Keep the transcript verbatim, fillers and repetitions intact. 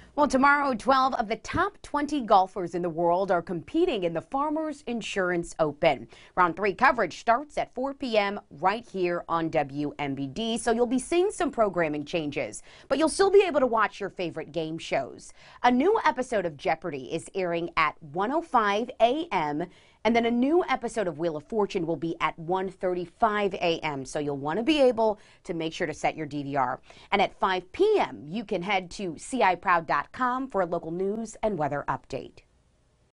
Well, tomorrow, twelve of the top twenty golfers in the world are competing in the Farmers Insurance Open. Round three coverage starts at four p m right here on W M B D, so you'll be seeing some programming changes, but you'll still be able to watch your favorite game shows. A new episode of Jeopardy is airing at one oh five a m, and then a new episode of Wheel of Fortune will be at one thirty-five a m, so you'll want to be able to make sure to set your D V R. And at five p m, you can head to C I proud dot com for a local news and weather update.